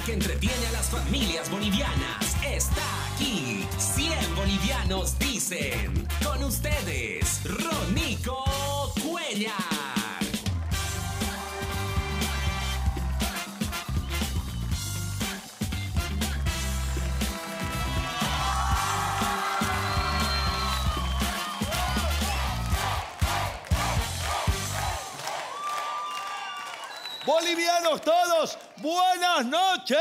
que entretiene a las familias bolivianas está aquí. 100 bolivianos dicen. Con ustedes, Ronico Cuellar. Bolivianos todos, buenas noches.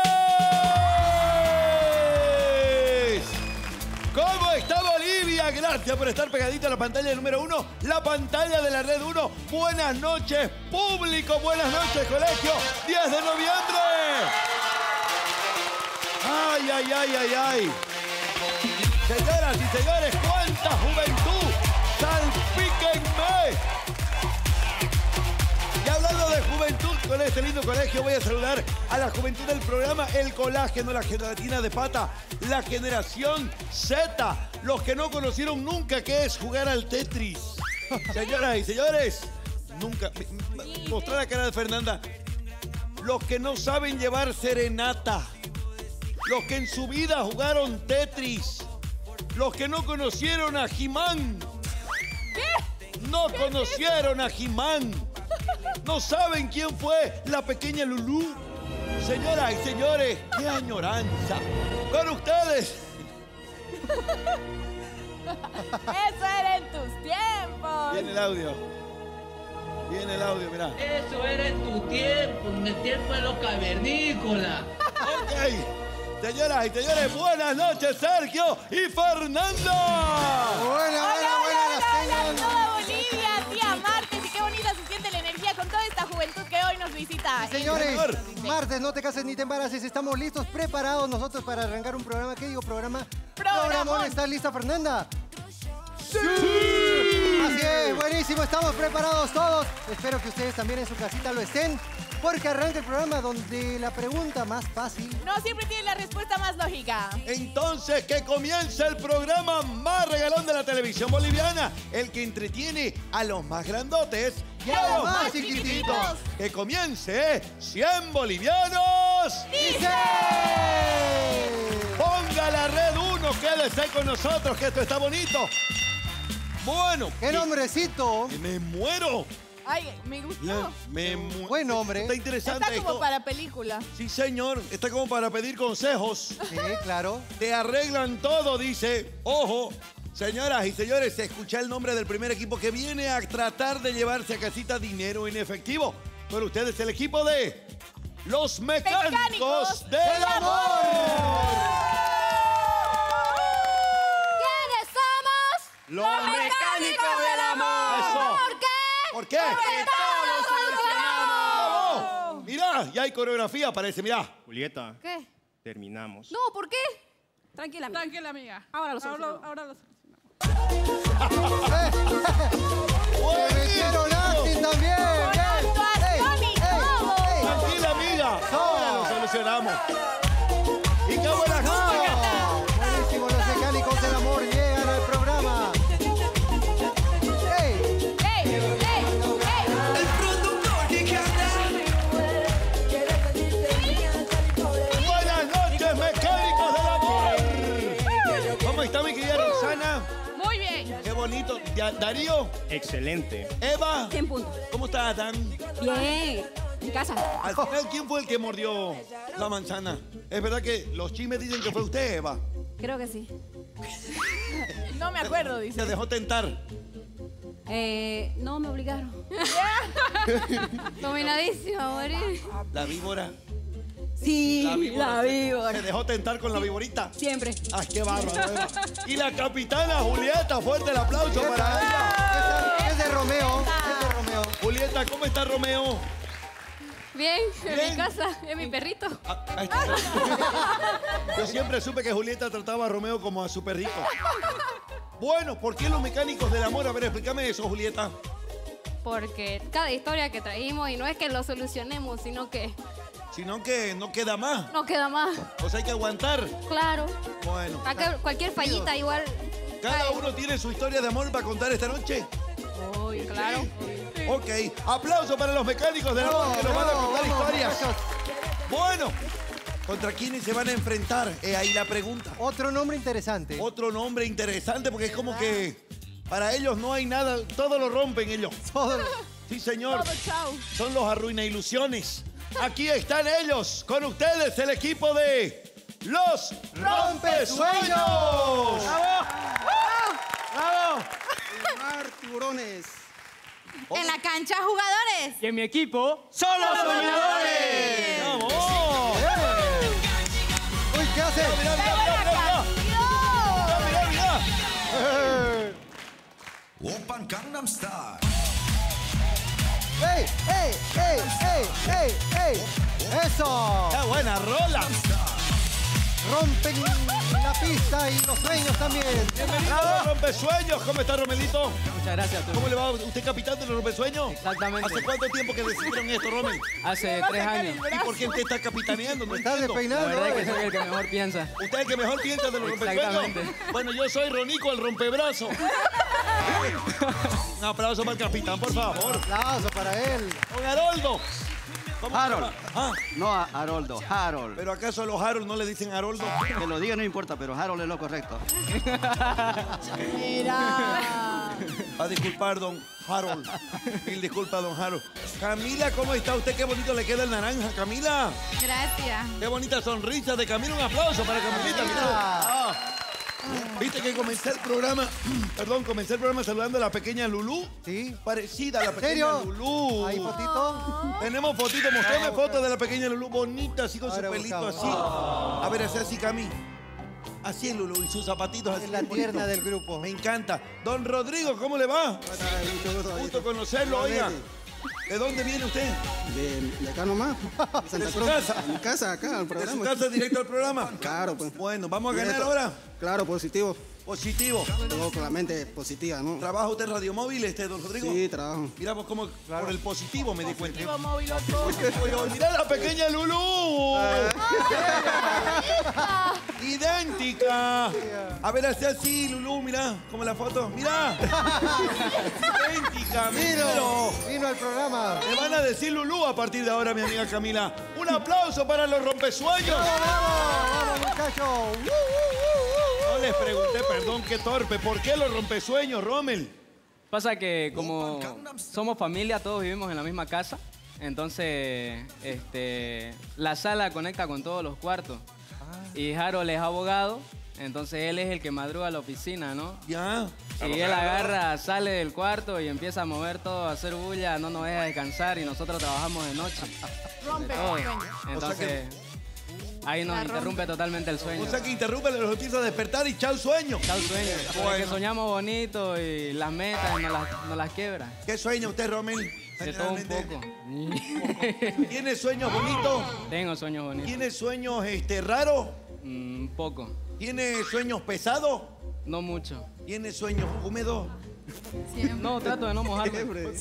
¿Cómo está Bolivia? Gracias por estar pegadita a la pantalla número 1, la pantalla de la Red 1. Buenas noches, público. Buenas noches, colegio. 10 de noviembre. Ay, ay, ay, ay, ay. Señoras y señores, cuánta juventud. Salpíquenme. Y hablando de juventud, con este lindo colegio voy a saludar a la juventud del programa El Colágeno, la gelatina de pata, la generación Z, los que no conocieron nunca qué es jugar al Tetris. Señoras y señores, nunca. Mostrar la cara de Fernanda. Los que no saben llevar serenata, los que en su vida jugaron Tetris, los que no conocieron a He-Man. ¿Qué? No conocieron a He-Man. ¿No saben quién fue la pequeña Lulú? Señoras y señores, qué añoranza. Con ustedes. Eso era en tus tiempos. Viene el audio. Viene el audio, mirá. Eso era en tu tiempo, en el tiempo de los cavernícolas. Ok. Señoras y señores, buenas noches, Sergio y Fernanda. Hola toda Bolivia, tía Martes, y qué bonita se siente la energía con toda esta juventud que hoy nos visita. Señores, martes, no te cases ni te embaraces, estamos listos, preparados nosotros para arrancar un programa. ¿Qué digo programa? Programón. ¿Estás lista, Fernanda? ¡Sí! Así es, buenísimo, estamos preparados todos. Espero que ustedes también en su casita lo estén, porque arranca el programa donde la pregunta más fácil... No siempre tiene la respuesta más lógica. Entonces, que comience el programa más regalón de la televisión boliviana, el que entretiene a los más grandotes y a los más chiquititos. Que comience 100 bolivianos. ¡Dice! Ponga la Red 1, quédese con nosotros, que esto está bonito. Bueno. ¡Qué nombrecito! ¡Me muero! Ay, me gustó. Buen nombre. Está interesante Está como esto. para película. Sí, señor. Está como para pedir consejos. Sí, claro. Te arreglan todo, dice. Ojo, señoras y señores, se escucha el nombre del primer equipo que viene a tratar de llevarse a casita dinero en efectivo. Con ustedes el equipo de los Mecánicos del Amor. ¿Quiénes somos? Los Mecánicos del Amor. Eso. ¿Por qué? ¿Por qué? Porque todos solucionamos. ¡Vamos! Mirá, ya hay coreografía, parece, mirá. Julieta, ¿Qué? terminamos. No, ¿por qué? Tranquila, amiga. Tranquila, amiga. Ahora lo solucionamos. Ahora lo solucionamos. ¡Se metieron acting también! Con actuación y todo. Tranquila, amiga. Ahora lo solucionamos. ¡Y qué buena ¡No! Buenísimo, los Mecánicos del Amor llegan al programa. ¡Ey! ¡Ey! ¡Ey! ¡Ey! Buenas noches, Mecánicos del Amor. ¿Cómo está mi querida Roxana? Muy bien. Qué bonito. Darío, Excelente. Eva. 100 puntos. ¿Cómo está, Dan? Bien. En casa. Al final, ¿quién fue el que mordió la manzana? Es verdad que los chismes dicen que fue usted, Eva. Creo que sí. No me acuerdo, Se dice. dejó tentar. No me obligaron. Dominadísima, morir. La víbora. Sí, la Se víbora. dejó tentar con la víborita. Siempre. ¡Ay, qué bárbaro, Eva! Y la capitana Julieta, fuerte el aplauso para ella. Es de Romeo. Es de Romeo. Julieta, ¿cómo está Romeo? Bien, en Bien. mi casa, es mi perrito. Ah, ahí está. Yo siempre supe que Julieta trataba a Romeo como a su perrito. Bueno, ¿por qué los Mecánicos del Amor? A ver, explícame eso, Julieta. Porque cada historia que traímos, y no es que lo solucionemos, sino que Sino que no queda más. no queda más. O sea, hay que aguantar. Claro. Bueno. Acá cualquier fallita igual. ¿Cada uno tiene su historia de amor para contar esta noche? Uy, claro. Ok. Aplauso para los Mecánicos del Amor que nos van a contar historias. Bueno, ¿Contra quiénes se van a enfrentar? Ahí la pregunta. Otro nombre interesante. Otro nombre interesante porque es como que para ellos no hay nada, todo lo rompen ellos. Todo. Sí, señor. Todo, chao. Son los arruina ilusiones. Aquí están ellos, con ustedes, el equipo de los Rompesueños. ¡Bravo! ¡Bravo! Tiburones. En la cancha, jugadores. Y en mi equipo, ¡son los soñadores! ¡Vamos! Uy, ¿qué hace? Mira, ¡Qué mira, buena mira, canción! mira, mira, mira. Open Gangnam Style. ¡Ey, ey, ey, ey, ey, ey! ¡Eso! ¡Qué buena rola! Rompen la pista y los sueños también. Bienvenido a los Rompesueños. ¿Cómo está, Romelito? Muchas gracias, ¿Cómo le va? ¿Usted capitán de los Rompesueños? Exactamente. ¿Hace cuánto tiempo que decidieron esto, Romel? Hace 3 años. ¿Y por qué usted está capitaneando? No Estás entiendo. La despeinando. verdad es que soy el que mejor piensa. ¿Usted es el que mejor piensa de los Rompesueños? Exactamente. Bueno, yo soy Ronico, el rompebrazo. Un aplauso para el capitán, por favor. Aplauso para él. Don Haroldo. ¿Cómo se Harold. llama? Ah, No a Haroldo, Harold. ¿pero acaso a los Harold no le dicen Haroldo? Que lo diga no importa, pero Harold es lo correcto. Mira. Va a disculpar, don Harold. Mil disculpas, don Harold. Camila, ¿cómo está usted? Qué bonito le queda el naranja, Camila. Gracias. Qué bonita sonrisa de Camila. Un aplauso para Camilita. Mira. Ah. Viste que comencé el programa, comencé el programa saludando a la pequeña Lulú. Sí. Parecida a la ¿En pequeña serio? Lulú. ¿Hay fotito? Tenemos fotitos, mostrame fotos de la pequeña Lulú, bonita, así con su Ahora pelito buscamos. así. A ver, así Cami. Así es Lulú y sus zapatitos así. Es la bien tierna bonitos. del grupo. Me encanta. Don Rodrigo, ¿cómo le va? Gusto conocerlo, oiga. ¿De dónde viene usted? De acá nomás. ¿De su casa? De mi casa, acá, al ¿De programa. su casa directo al programa? Claro, pues. Bueno, ¿vamos a ganar Directo. ahora? Claro, positivo. Positivo. Tengo con la mente positiva, ¿no? ¿Trabaja usted en radiomóvil, don Rodrigo? Sí, trabajo. Mira vos cómo por el positivo me di cuenta. Vivo móvil otro. Oye, mira la pequeña Lulú. Idéntica. A ver, así, Lulú, mira, como la foto. Mira. Idéntica, míralo. Vino al programa. Me van a decir Lulú a partir de ahora, mi amiga Camila. Un aplauso para los Rompesueños. ¡Vamos, muchachos! No les pregunté, perdón, qué torpe. ¿Por qué los Rompesueños, Rommel? Pasa que como somos familia, todos vivimos en la misma casa. Entonces, la sala conecta con todos los cuartos. Y Harold es abogado, entonces él es el que madruga a la oficina, ¿no? Ya. Y él agarra, sale del cuarto y empieza a mover todo, a hacer bulla, no nos deja descansar y nosotros trabajamos de noche. Rompe Todo. el sueño. Entonces, ahí nos interrumpe totalmente el sueño. O sea que interrumpe, los empieza a despertar y chao sueño. Chao sueño. Bueno. Porque soñamos bonito y las metas nos las quiebra. ¿Qué sueña usted, Rommel? De todo un Generalmente. poco. ¿Tiene sueños bonitos? Tengo sueños bonitos. ¿Tiene sueños raros? Un poco. ¿Tiene sueños pesados? No mucho. ¿Tiene sueños húmedos? No, trato de no mojarme.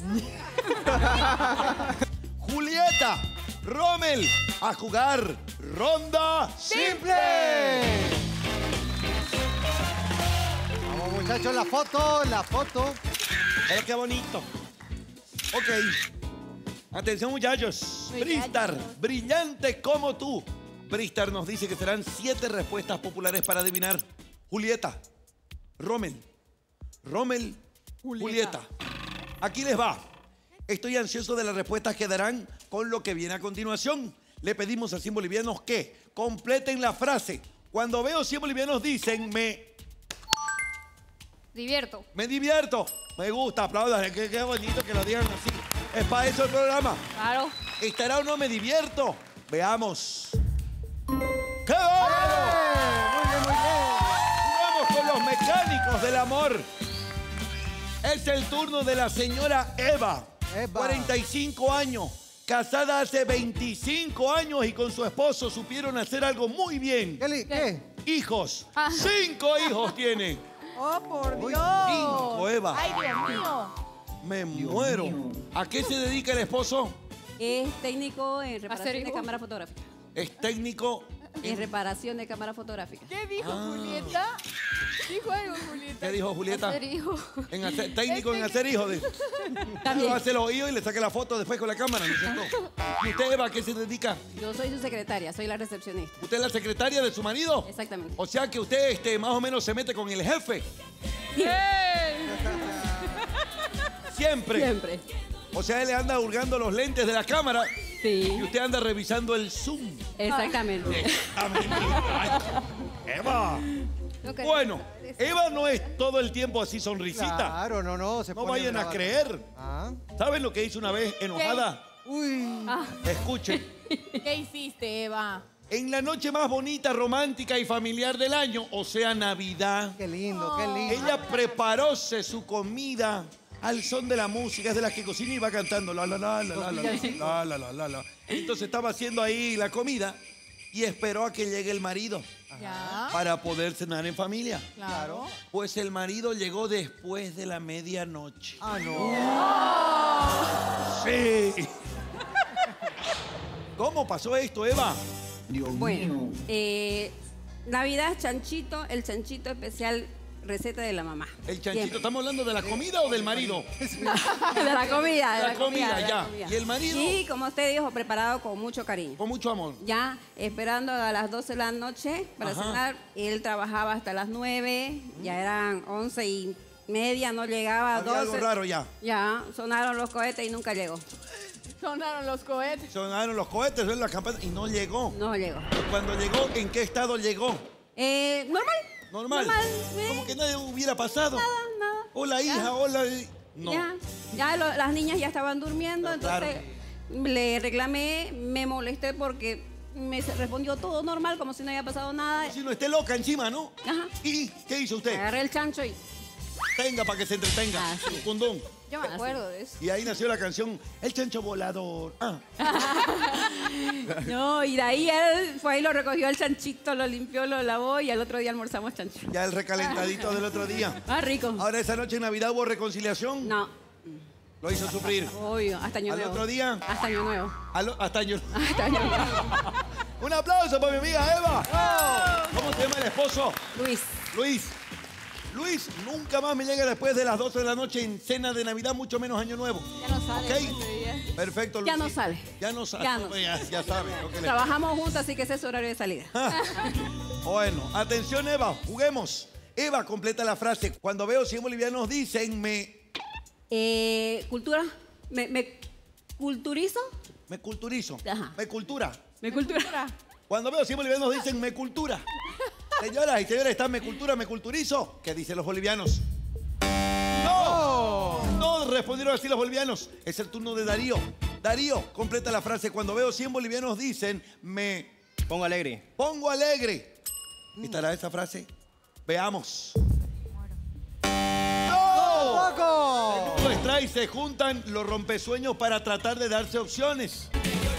Julieta, Rommel, a jugar Ronda Simple. Vamos, muchachos, la foto. Mira qué bonito. Ok. Atención, muchachos. Bristar, brillante como tú. Bristar nos dice que serán 7 respuestas populares para adivinar. Julieta, Rommel, Julieta. Aquí les va. Estoy ansioso de las respuestas que darán con lo que viene a continuación. Le pedimos a 100 bolivianos que completen la frase. Cuando veo 100 bolivianos dicen Divierto. me divierto. Me gusta, aplaudan. Qué bonito que lo digan así. Es para eso el programa. Claro. ¿Estará o no me divierto? Veamos. ¡Qué bárbaro! Muy bien. Vamos con los mecánicos del amor. Es el turno de la señora Eva. 45 años. Casada hace 25 años y con su esposo supieron hacer algo muy bien. ¿Qué? Hijos. Ah. 5 hijos tiene. Oh, por Uy, Dios. 5, Eva. Ay, Dios mío. Me muero. ¿A qué se dedica el esposo? Es técnico en reparación de dibujo? cámara fotográfica. Es técnico En reparación de cámara fotográfica. ¿Qué dijo Julieta? ¿Dijo algo, Julieta? ¿Qué dijo Julieta? Hacer hijo. Técnico en hacer hijos. También. Hace los hijos y le saca la foto después con la cámara, ¿no es cierto? ¿Y usted, Eva, a qué se dedica? Yo soy su secretaria, soy la recepcionista. ¿Usted es la secretaria de su marido? Exactamente. O sea que usted más o menos se mete con el jefe. Siempre. Siempre. O sea, él le anda hurgando los lentes de la cámara. Sí. Y usted anda revisando el zoom. Exactamente. Eva. Bueno, Eva no es todo el tiempo así sonrisita. Claro, no. No pone vayan a brava. creer. Ah. ¿Saben lo que hizo una vez enojada? Uy. Escuchen. ¿Qué hiciste, Eva? En la noche más bonita, romántica y familiar del año, o sea, Navidad. Qué lindo, qué lindo. Ella preparóse su comida al son de la música, es de las que cocina y va cantando la la la la la la la la la la la. Entonces estaba haciendo ahí la comida y esperó a que llegue el marido Ya. para poder cenar en familia. Claro. Pues el marido llegó después de la medianoche. Ah, no. Sí. ¿Cómo pasó esto, Eva? Bueno, Navidad, chanchito, el chanchito especial, receta de la mamá. El chanchito, Siempre. ¿estamos hablando de la comida o del marido? De la comida, de La comida, de la ya. comida. ¿Y el marido? Sí, como usted dijo, preparado con mucho cariño. Con mucho amor. Ya esperando a las 12 de la noche para Ajá. cenar. Él trabajaba hasta las 9, ya eran 11:30, no llegaba a Había 12. algo raro ya. Ya, sonaron los cohetes y nunca llegó. Sonaron los cohetes. Sonaron los cohetes, ven las campanas y no llegó. No llegó. Cuando llegó, ¿en qué estado llegó? Normal. Normal. Como que nadie hubiera pasado. Nada. Hola, hija, hola. No. Ya las niñas ya estaban durmiendo, Claro. entonces le reclamé, me molesté porque me respondió todo normal, como si no había pasado nada. Si no esté loca encima, ¿no? Ajá. ¿Y qué hizo usted? Agarré el chancho y Tenga para que se entretenga. Ah, sí. Un condón. Yo me acuerdo de eso. Y ahí nació la canción El Chancho Volador. Ah. no, y de ahí él fue y lo recogió el chanchito, lo limpió, lo lavó y al otro día almorzamos chancho. Ya el recalentadito del otro día. Ah, rico. Ahora, esa noche en Navidad hubo reconciliación. No, Lo hizo sufrir. obvio, hasta año Al nuevo. otro día. Hasta año nuevo. Hasta año. Hasta año nuevo. Un aplauso para mi amiga Eva. ¿Cómo se llama el esposo? Luis. Luis, nunca más me llega después de las 12 de la noche en cena de Navidad, mucho menos Año Nuevo. Ya no sale. ¿Ok? ese día. Perfecto, Luis. Ya no sale. Ya no sale. Ya no. Ya sabe. Lo que le... Trabajamos juntos, así que ese es su horario de salida. Bueno, atención, Eva, juguemos. Eva, completa la frase. Cuando veo 100 bolivianos dicen Cultura. ¿Me culturizo? me culturizo. Ajá. Me cultura. Me cultura. Cuando veo 100 bolivianos dicen me cultura. Señoras y señores, ¿están me cultura, me culturizo? ¿Qué dicen los bolivianos? ¡No! No respondieron así los bolivianos. Es el turno de Darío. Darío, completa la frase. Cuando veo 100 bolivianos dicen me Pongo alegre. pongo alegre. ¿Estará esa frase? Veamos. ¡No! ¡Poco! Los extrae, se juntan los rompesueños para tratar de darse opciones.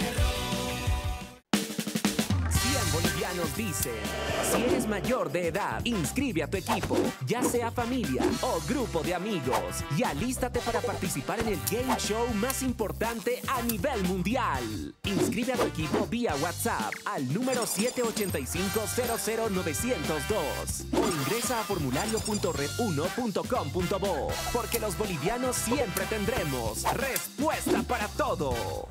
100 bolivianos dicen, si eres mayor de edad, inscribe a tu equipo, ya sea familia o grupo de amigos, y alístate para participar en el game show más importante a nivel mundial. Inscribe a tu equipo vía WhatsApp al número 785-00902 o ingresa a formulario.red1.com.bo, porque los bolivianos siempre tendremos respuesta para todo.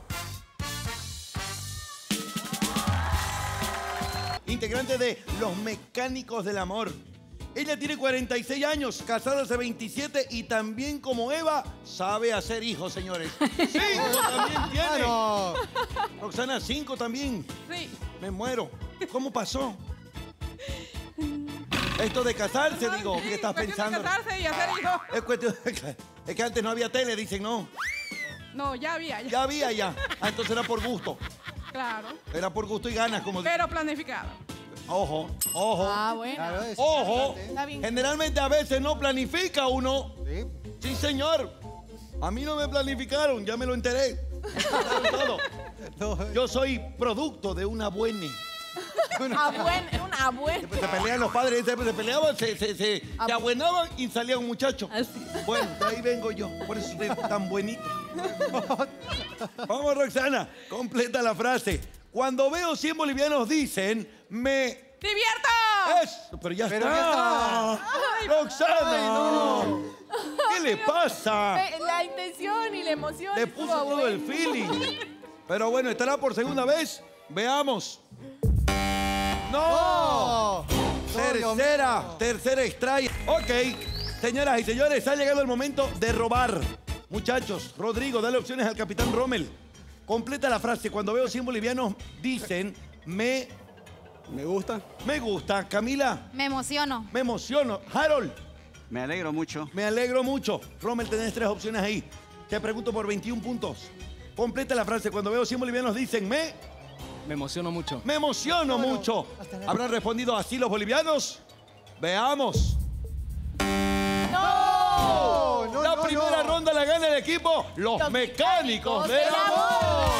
Integrante de Los Mecánicos del Amor. Ella tiene 46 años, casada hace 27 y también como Eva sabe hacer hijos, señores. 5 también tiene. Claro. Roxana, 5 también. Sí. Me muero. ¿Cómo pasó? Esto de casarse, digo, ¿qué estás Cuestión de pensando? casarse y hacer hijos. Es cuestión es que antes no había tele, dicen, no. No, ya había. Ya había ya. Ah, entonces era por gusto. Claro. Era por gusto y ganas, como Pero planificado. Ojo, ojo. Ah, bueno. Claro, es Ojo, importante. Está bien. generalmente a veces no planifica uno. Sí. Sí, señor. A mí no me planificaron, ya me lo enteré. Todo. No, Yo soy producto de una buena. Una buena. Se pelean los padres, se peleaban, se abuenaban y salía un muchacho. Bueno, de ahí vengo yo, por eso soy tan buenito. Vamos, Roxana, completa la frase. Cuando veo 100 bolivianos dicen, me... ¡Divierto! Pero ya está. Roxana. ¿Qué le pasa? La intención y la emoción. Le puso todo el feeling. Pero bueno, estará por segunda vez. Veamos. ¡No! Tercera strike. Ok, señoras y señores, ha llegado el momento de robar. Muchachos, Rodrigo, dale opciones al capitán Rommel. Completa la frase. Cuando veo 100 bolivianos, dicen, me gusta. Me gusta. Camila. Me emociono. Me emociono. Harold. Me alegro mucho. Me alegro mucho. Rommel, tenés 3 opciones ahí. Te pregunto por 21 puntos. Completa la frase. Cuando veo 100 bolivianos, dicen, me emociono mucho. Me emociono mucho. ¿Habrán respondido así los bolivianos? Veamos. ¡No! La primera ronda la gana el equipo Los Mecánicos del Amor.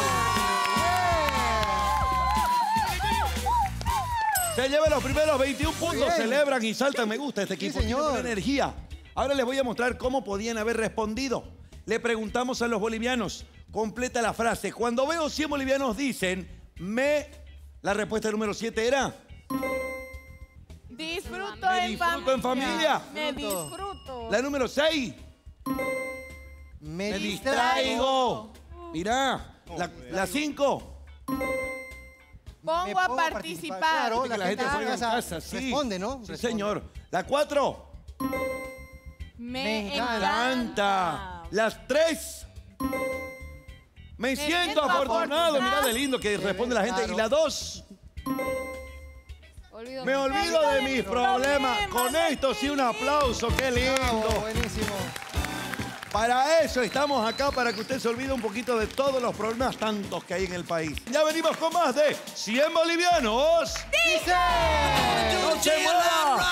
Se llevan los primeros 21 puntos, celebran y saltan. Me gusta este equipo, tiene buena energía. Ahora les voy a mostrar cómo podían haber respondido. Le preguntamos a los bolivianos, completa la frase. Cuando veo 100 bolivianos dicen, la respuesta número 7 era... Disfruto en familia. Me disfruto. La número 6. Me distraigo. Mirá, la 5. Pongo a participar. Claro, la gente juega en casa, sí. Responde, ¿no? Sí, señor. La 4. Me encanta. Las 3. Me siento afortunado. Mirá de lindo que responde la gente. Y la 2. Me olvido de mis problemas. Con esto sí, un aplauso. ¡Qué lindo! Buenísimo. Para eso estamos acá, para que usted se olvide un poquito de todos los problemas tantos que hay en el país. Ya venimos con más de 100 bolivianos. ¡Dice! ¡No se mueva!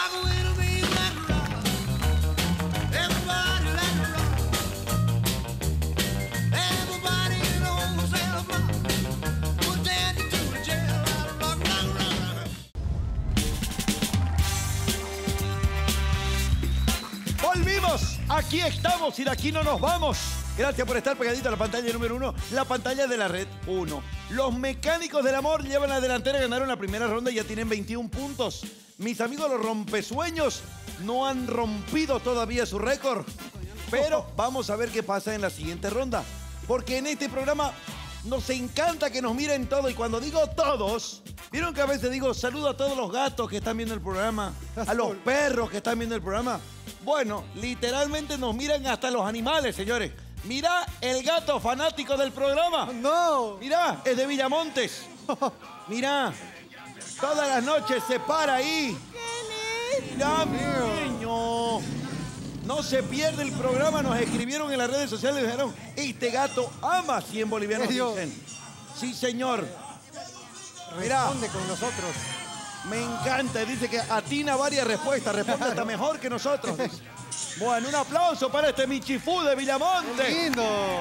¡Volvimos! Aquí estamos y de aquí no nos vamos. Gracias por estar pegadito a la pantalla número 1, la pantalla de la red 1. Los Mecánicos del Amor llevan la delantera, ganaron la primera ronda y ya tienen 21 puntos. Mis amigos los rompesueños no han rompido todavía su récord. Pero vamos a ver qué pasa en la siguiente ronda. Porque en este programa nos encanta que nos miren todos. Y cuando digo todos, ¿vieron que a veces digo saludo a todos los gatos que están viendo el programa? A los perros que están viendo el programa. Bueno, literalmente nos miran hasta los animales, señores. Mirá el gato fanático del programa. ¡No! Mirá, es de Villamontes. Mirá, todas las noches se para ahí. ¡Qué lindo! Mirá, mi niño. No se pierde el programa, nos escribieron en las redes sociales y dijeron, este gato ama 100 bolivianos, dicen. Sí, señor. Mirá. Responde con nosotros. Me encanta, dice que atina varias respuestas, responde hasta mejor que nosotros. Bueno, un aplauso para este Michifú de Villamonte. ¡Qué lindo!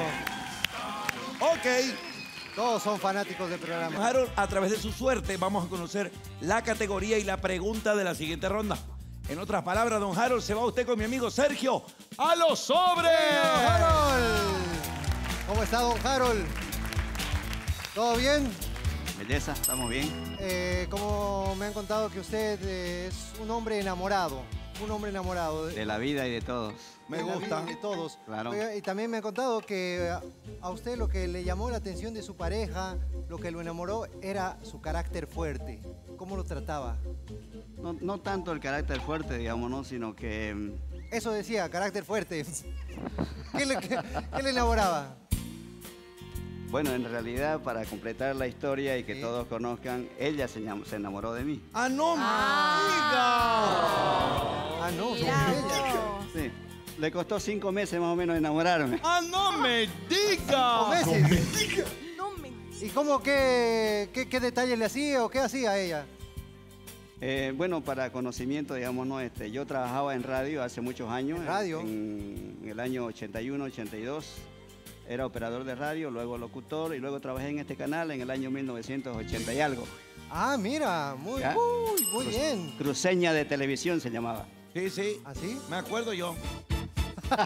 Ok. Todos son fanáticos del programa. Harold, a través de su suerte vamos a conocer la categoría y la pregunta de la siguiente ronda. En otras palabras, don Harold, se va usted con mi amigo Sergio a los sobres. ¡Harold! ¿Cómo está, don Harold? ¿Todo bien? Belleza, estamos bien. Como me han contado que usted es un hombre enamorado. Un hombre enamorado. De la vida y de todos. Me gusta. De todos. Claro. Oiga, y también me han contado que a usted lo que le llamó la atención de su pareja, lo que lo enamoró, era su carácter fuerte. ¿Cómo lo trataba? No tanto el carácter fuerte, digamos, ¿no? Sino que... Eso decía, carácter fuerte. ¿Qué le enamoraba? Bueno, en realidad, para completar la historia y que todos conozcan, ella se enamoró de mí. ¡Ah, no Ah, no, Mira, ella. Sí. Le costó 5 meses más o menos enamorarme. ¡Ah, no me diga! ¿Meses? No me... ¿Y cómo, qué detalles le hacía o qué hacía a ella? Bueno, para conocimiento, digamos, ¿no? Yo trabajaba en radio hace muchos años. ¿En radio? En el año 81, 82. Era operador de radio, luego locutor y luego trabajé en este canal en el año 1980 y algo. Ah, mira, muy bien. Cruceña de televisión se llamaba. Sí, sí. ¿Así? Me acuerdo yo.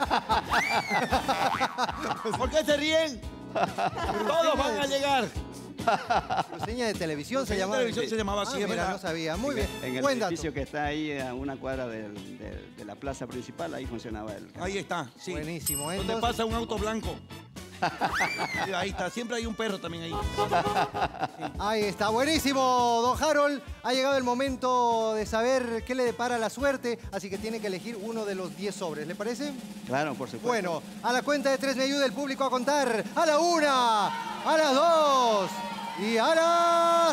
¿Por qué se ríen? Todos van a llegar. Cruceña de televisión se Cruceña de llamaba. televisión se llamaba así, es mira, verdad. no sabía. Muy bien. En el Buen dato. edificio que está ahí a una cuadra de la plaza principal, ahí funcionaba el canal. Ahí está, sí. Buenísimo. Donde Entonces, pasa un auto blanco. Sí, ahí está, siempre hay un perro también ahí. ahí está, buenísimo, don Harold. Ha llegado el momento de saber qué le depara la suerte, así que tiene que elegir uno de los 10 sobres, ¿le parece? Claro, por supuesto. Bueno, a la cuenta de 3 me ayuda el público a contar. A la 1, a las 2 y a las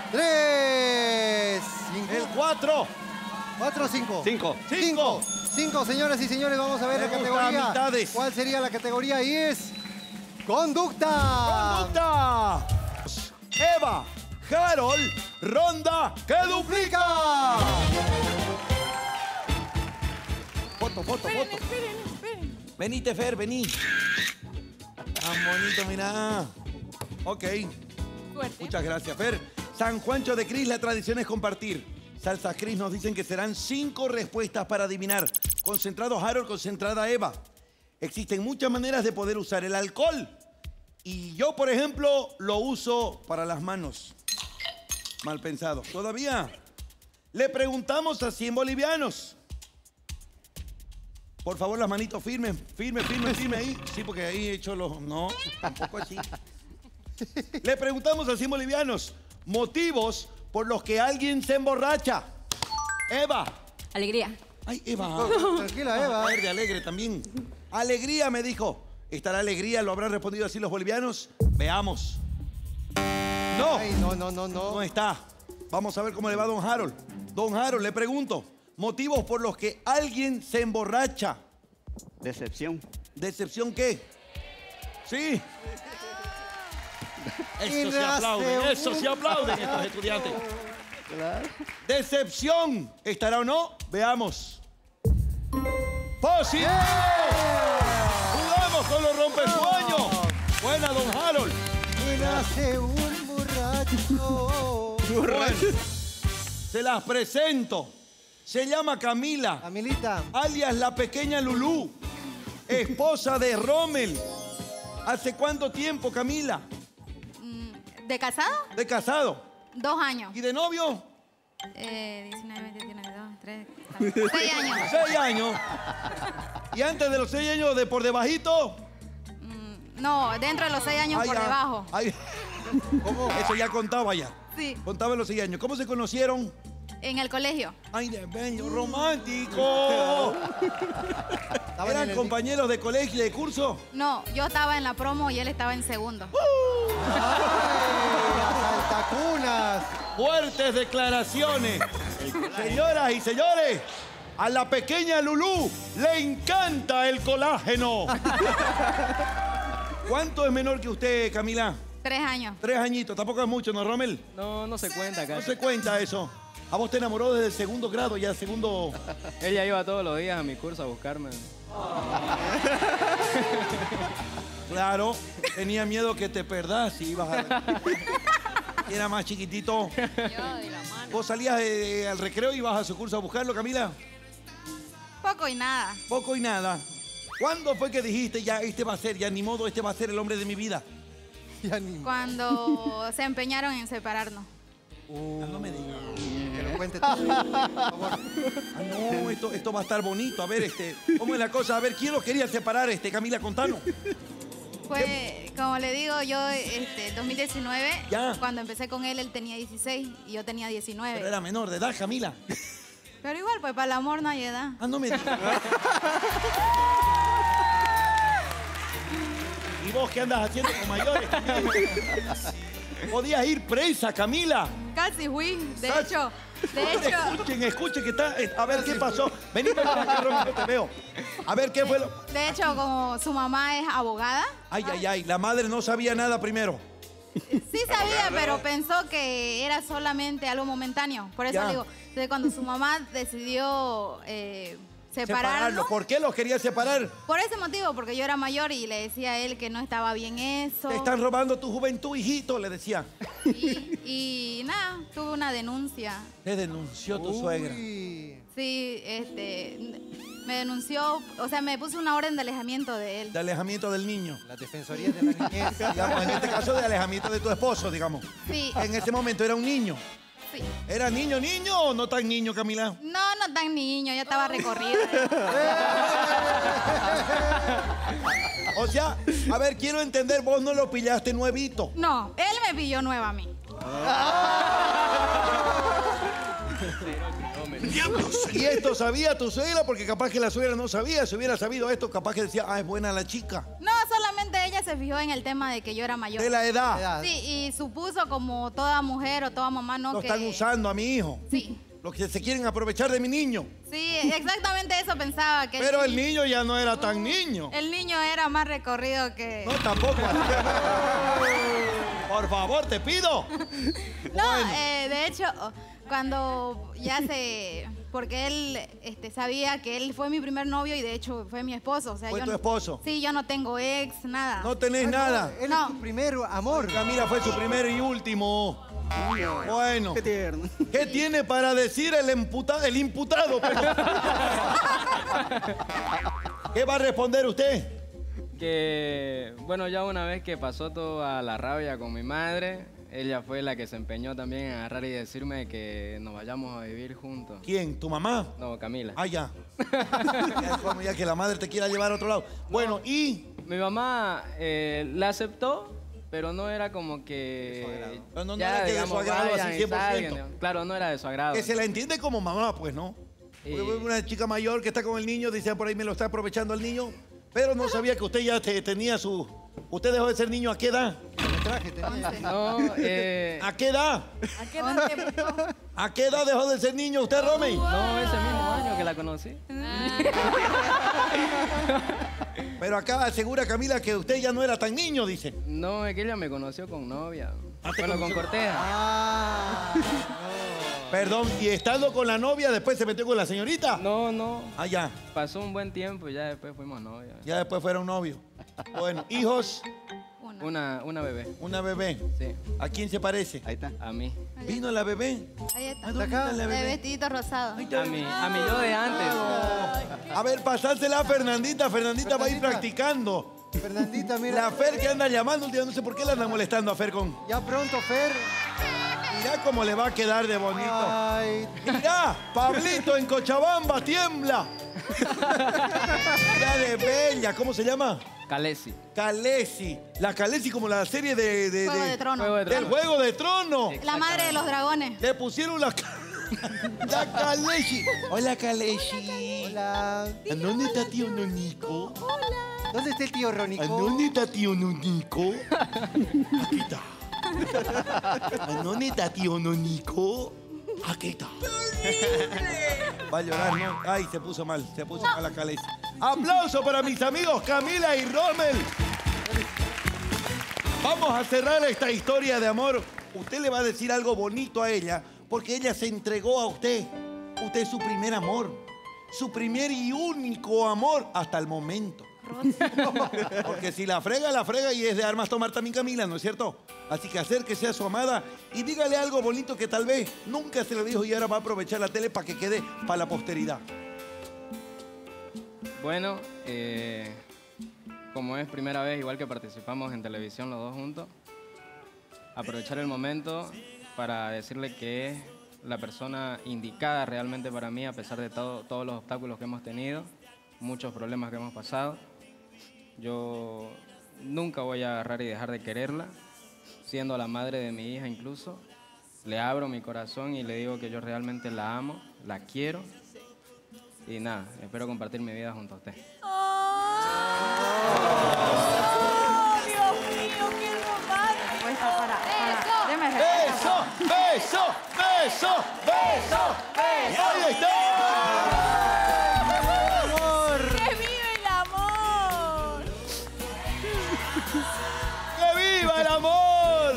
3. El 4. 4 o 5. 5. 5, señoras y señores, vamos a ver la Me gusta categoría. mitades. ¿Cuál sería la categoría? Y es conducta. ¡Conducta! Eva, Harold, ronda que duplica. Foto. Esperen. Venite, Fer, vení. Tan bonito, mira. Ok, Suerte. muchas gracias, Fer. San Juancho de Cris, la tradición es compartir. Salsa Cris nos dicen que serán 5 respuestas para adivinar. Concentrado Harold, concentrada Eva. Existen muchas maneras de poder usar el alcohol. Y yo, por ejemplo, lo uso para las manos. Mal pensado. Todavía le preguntamos a 100 bolivianos. Por favor, las manitos firmes, firme ahí. Sí, porque ahí he hecho los... No, tampoco así. Le preguntamos a 100 bolivianos motivos por los que alguien se emborracha. Eva. Alegría. Ay, Eva. Tranquila, Eva. Verde, alegre también. Alegría, me dijo. ¿Estará alegría? ¿Lo habrán respondido así los bolivianos? Veamos. No. Ay, no. No está. Vamos a ver cómo le va a don Harold. Don Harold, le pregunto. Motivos por los que alguien se emborracha. Decepción. ¿Decepción qué? Sí. Eso se nace aplauden, eso se aplauden estos estudiantes. Decepción. ¿Estará o no? Veamos. ¡Positivo! ¡Jugamos con los rompesueños! Buena, don Harold. Y nace un borracho. Bueno, se las presento. Se llama Camila. Camilita. Alias la pequeña Lulú. Esposa de Rommel. ¿Hace cuánto tiempo, Camila? ¿De casado? De casado. 2 años. ¿Y de novio? 19, 21, 22, 3, 6 años. 6 años. ¿Y antes de los 6 años de por debajito? No, dentro de los 6 años por ya. debajo. Ay. ¿Cómo? Eso ya contaba ya. Sí, Contaba en los 6 años. ¿Cómo se conocieron? en el colegio. ¡Ay, de bello, romántico! ¿Eran compañeros de colegio y de curso? No, yo estaba en la promo y él estaba en segundo. Las altacunas. Fuertes declaraciones. Señoras y señores, a la pequeña Lulú le encanta el colágeno. ¿Cuánto es menor que usted, Camila? 3 años. 3 añitos, tampoco es mucho, ¿no, Rommel? No se cuenta acá. No se cuenta eso. ¿A vos te enamoró desde el segundo grado, ya segundo? Ella iba todos los días a mi curso a buscarme. Claro, tenía miedo que te perdás si ibas a... Era más chiquitito. ¿Vos salías al recreo y ibas a su curso a buscarlo, Camila? Poco y nada. Poco y nada. ¿Cuándo fue que dijiste, ya este va a ser, ya ni modo, este va a ser el hombre de mi vida? Ya ni... Cuando se empeñaron en separarnos. No me digas. Que lo cuente todo, por favor. Ah, no, esto va a estar bonito. A ver, ¿cómo es la cosa? A ver, ¿quién los quería separar, Camila? Contanos. Fue, como le digo, yo, 2019, Ya. cuando empecé con él tenía 16 y yo tenía 19. Pero era menor de edad, Camila. Pero igual, pues para el amor no hay edad. Ah, no me digas. ¿Y vos qué andas haciendo con mayores? Podías ir presa, Camila. Casi fui, de hecho. Escuchen que está... A ver, ¿qué pasó? Vení para acá, Romy, te veo. A ver, ¿qué fue lo...? De hecho, como su mamá es abogada. Ay, la madre no sabía nada primero. Sí sabía, pero pensó que era solamente algo momentáneo. Por eso Ya. le digo, entonces cuando su mamá decidió separarnos. ¿Por qué los quería separar? Por ese motivo, porque yo era mayor y le decía a él que no estaba bien eso. Te están robando tu juventud, hijito, le decía. Y nada, tuve una denuncia. Te denunció tu suegra. Sí. Sí, me denunció, o sea, me puso una orden de alejamiento de él. De alejamiento del niño. La Defensoría de la Niñez. Digamos, en este caso de alejamiento de tu esposo, digamos. Sí. En ese momento era un niño. Sí. ¿Era niño o no tan niño, Camila? No tan niño, ya estaba recorrido. O sea, a ver, quiero entender, vos no lo pillaste nuevito. No, él me pilló nueva a mí. ¿Y esto sabía tu suegra? Porque capaz que la suegra no sabía. Si hubiera sabido esto, capaz que decía, es buena la chica. No, solamente ella se fijó en el tema de que yo era mayor. De la edad. Sí, y supuso como toda mujer o toda mamá, ¿no? Lo que... están usando a mi hijo. Sí. Los que se quieren aprovechar de mi niño. Sí, exactamente eso pensaba. Que Pero el niño ya no era tan niño. El niño era más recorrido que... No, tampoco. Por favor, te pido. No, de hecho, cuando ya se... Porque él sabía que él fue mi primer novio y de hecho fue mi esposo. O sea, ¿Fue yo tu esposo? Sí, yo no tengo ex, nada. No tenés nada. Él es tu primer amor. Camila fue su primero y último. Bueno. Qué tierno. ¿Qué tiene para decir el imputado? ¿Qué va a responder usted? Que, bueno, ya una vez que pasó toda la rabia con mi madre, ella fue la que se empeñó también en agarrar y decirme que nos vayamos a vivir juntos. ¿Quién? ¿Tu mamá? No, Camila. Ah, ya. Ya que la madre te quiera llevar a otro lado. Bueno, ¿y? Mi mamá la aceptó, pero no era como que... No era que de su agrado así 100%. Claro, no era de su agrado. Que se la entiende como mamá, pues, ¿no? Una chica mayor que está con el niño, dice, por ahí me lo está aprovechando el niño, pero no sabía que usted ya tenía su... ¿Usted dejó de ser niño a qué edad? No, ¿A qué edad? ¿A qué edad dejó de ser niño usted, Romy? No, ese mismo año que la conocí. Pero acá asegura Camila que usted ya no era tan niño, dice. No, es que ella me conoció con novia. ¿te Bueno, con conoció? corteja. Perdón, ¿y estando con la novia después se metió con la señorita? No. Ah, ya. Pasó un buen tiempo y ya después fuimos novios. Ya después fueron novios. Bueno, hijos. Una bebé. Una bebé. Sí. ¿A quién se parece? Ahí está. A mí. ¿Vino la bebé? Ahí está. ¿Dónde está la De bebé? vestidito rosado. A mí yo de antes. A ver, pasásela a Fernandita. Fernandita va a ir practicando. Fernandita, mira. La Fer que anda llamando un día, no sé por qué la anda molestando a Fer con... Ya pronto, Fer. Mirá cómo le va a quedar de bonito. Ay. Mirá, Pablito en Cochabamba tiembla. Mirá de bella, ¿cómo se llama? Calesi. Calesi. La Calesi como la serie Juego de Trono. del Juego de Trono. La madre de los dragones. Le pusieron la Calesi. Hola, Calesi. Hola. ¿Dónde está tío Nonico? ¿Dónde está el tío Ronico? ¿Dónde está tío Nonico? Aquí está. ¿Dónde está tío Nonico? Aquí está. Va a llorar, ¿no? Ay, se puso mal la Calesi. Aplauso para mis amigos Camila y Rommel. Vamos a cerrar esta historia de amor. Usted le va a decir algo bonito a ella porque ella se entregó a usted. Usted es su primer amor. Su primer y único amor hasta el momento. Porque si la frega y es de armas tomar también Camila, ¿no es cierto? Así que acérquese a su amada y dígale algo bonito que tal vez nunca se lo dijo y ahora va a aprovechar la tele para que quede para la posteridad. Bueno, como es primera vez, igual que participamos en televisión los dos juntos, aprovechar el momento para decirle que es la persona indicada realmente para mí, a pesar de todos los obstáculos que hemos tenido, muchos problemas que hemos pasado. Yo nunca voy a agarrar y dejar de quererla, siendo la madre de mi hija incluso. Le abro mi corazón y le digo que yo realmente la amo, la quiero. Y nada, espero compartir mi vida junto a usted. Dios mío, qué romántico. ¡Beso! ¡Beso! ¡Beso! ¡Beso! ¡Ahí está! ¡Que vive el amor! ¡Que viva el amor!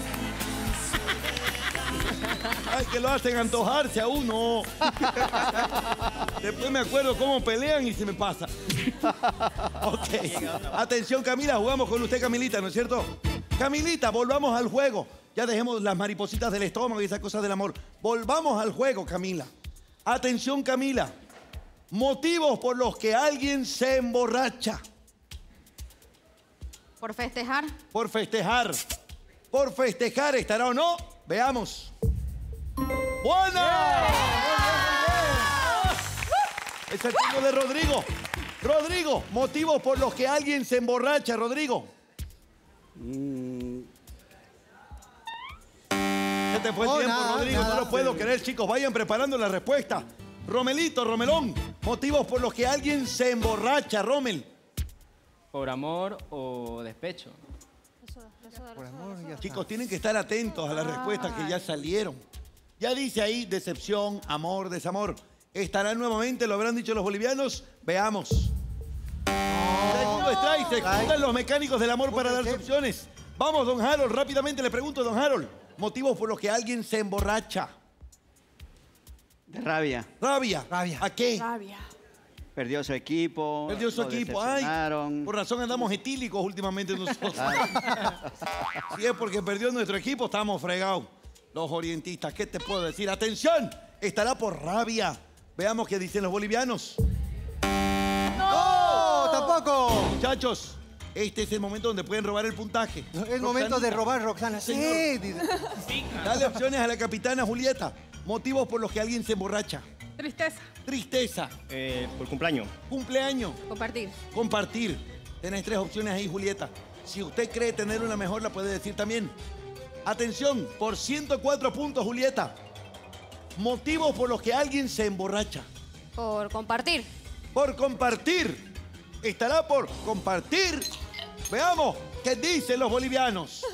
Ay, que lo hacen antojarse a uno. Después me acuerdo cómo pelean y se me pasa. Ok. Atención, Camila, jugamos con usted, Camilita, ¿no es cierto? Camilita, volvamos al juego. Ya dejemos las maripositas del estómago y esas cosas del amor. Volvamos al juego, Camila. Atención, Camila. Motivos por los que alguien se emborracha. Por festejar. Por festejar. Por festejar, ¿estará o no? Veamos. ¡Buena! Es el turno de Rodrigo. Rodrigo, motivos por los que alguien se emborracha, Rodrigo. Se te fue el tiempo, Rodrigo. No lo puedo creer, chicos. Vayan preparando la respuesta. Romelito, Romelón. Motivos por los que alguien se emborracha, Romel. Por amor o despecho. Chicos, tienen que estar atentos a las respuestas que ya salieron. Ya dice ahí decepción, amor, desamor. ¿Estarán nuevamente? ¿Lo habrán dicho los bolivianos? Veamos. Segundo strike, se juntan los mecánicos del amor para dar opciones. Vamos, don Harold, rápidamente le pregunto, don Harold. Motivos por los que alguien se emborracha. De rabia. Rabia. ¿A qué? Rabia. Perdió su equipo. Perdió su lo equipo. Ay, decepcionaron. por razón andamos etílicos últimamente nosotros. Si es porque perdió nuestro equipo, estamos fregados. Los orientistas, ¿qué te puedo decir? ¡Atención! Estará por rabia. Veamos qué dicen los bolivianos. ¡No! ¡Tampoco! Muchachos, este es el momento donde pueden robar el puntaje. Es momento de robar, Roxana. Sí, dice. Dale opciones a la capitana Julieta. Motivos por los que alguien se emborracha. Tristeza. Tristeza. Por cumpleaños. Cumpleaños. Compartir. Compartir. Tenés 3 opciones ahí, Julieta. Si usted cree tener una mejor, la puede decir también. Atención, por 104 puntos, Julieta. Motivos por los que alguien se emborracha. Por compartir. Por compartir. Estará por compartir. Veamos qué dicen los bolivianos.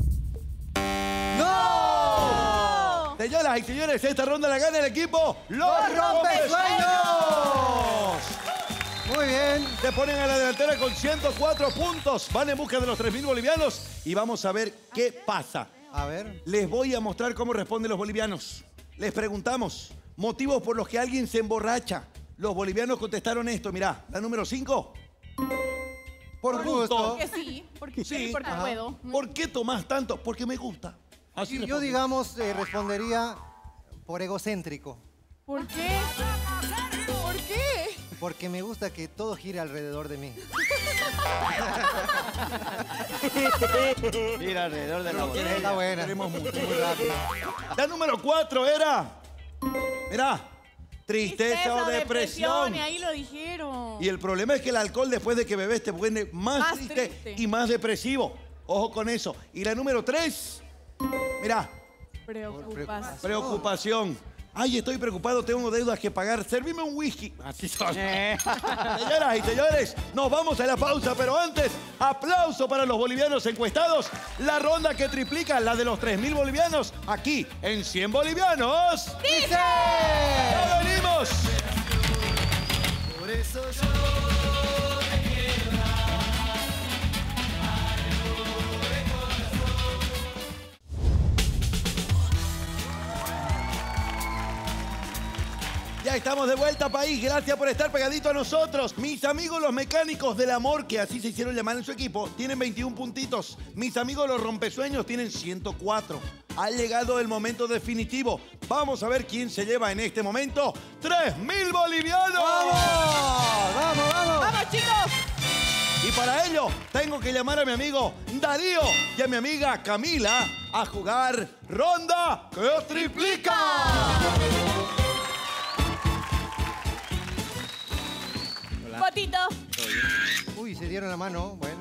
¡No! Señoras y señores, esta ronda la gana el equipo Los Rompesueños. Muy bien. Se ponen a la delantera con 104 puntos. Van en busca de los 3.000 bolivianos y vamos a ver qué pasa. A ver. Les voy a mostrar cómo responden los bolivianos. Les preguntamos, motivos por los que alguien se emborracha. Los bolivianos contestaron esto, mirá, la número 5. Por gusto. Porque sí, porque Sí. porque Ajá. puedo. ¿Por qué tomás tanto? Porque me gusta. Así Yo, responde. digamos, respondería por egocéntrico. ¿Por qué? ¿Por qué? Porque me gusta que todo gire alrededor de mí. Mira alrededor de la botella. Está buena. Queremos mucho, muy rápido. La número 4 era, mirá, tristeza o depresión. Y ahí lo dijeron. Y el problema es que el alcohol después de que bebes te pone más triste y más depresivo. Ojo con eso. Y la número 3, mirá, preocupación. Ay, estoy preocupado, tengo deudas que pagar. Servime un whisky. Así son. Señoras y señores, nos vamos a la pausa, pero antes, aplauso para los bolivianos encuestados. La ronda que triplica la de los 3.000 bolivianos, aquí en 100 bolivianos. ¡Dice! ¡Ya venimos! Por eso yo te quiero Ya estamos de vuelta, país. Gracias por estar pegadito a nosotros. Mis amigos los mecánicos del amor, que así se hicieron llamar en su equipo, tienen 21 puntitos. Mis amigos los rompesueños tienen 104. Ha llegado el momento definitivo. Vamos a ver quién se lleva en este momento 3.000 bolivianos. ¡Vamos! ¡Vamos, vamos! ¡Vamos, chicos! Y para ello, tengo que llamar a mi amigo Darío y a mi amiga Camila a jugar Ronda que Triplica. Fotito. Uy, se dieron la mano. Bueno.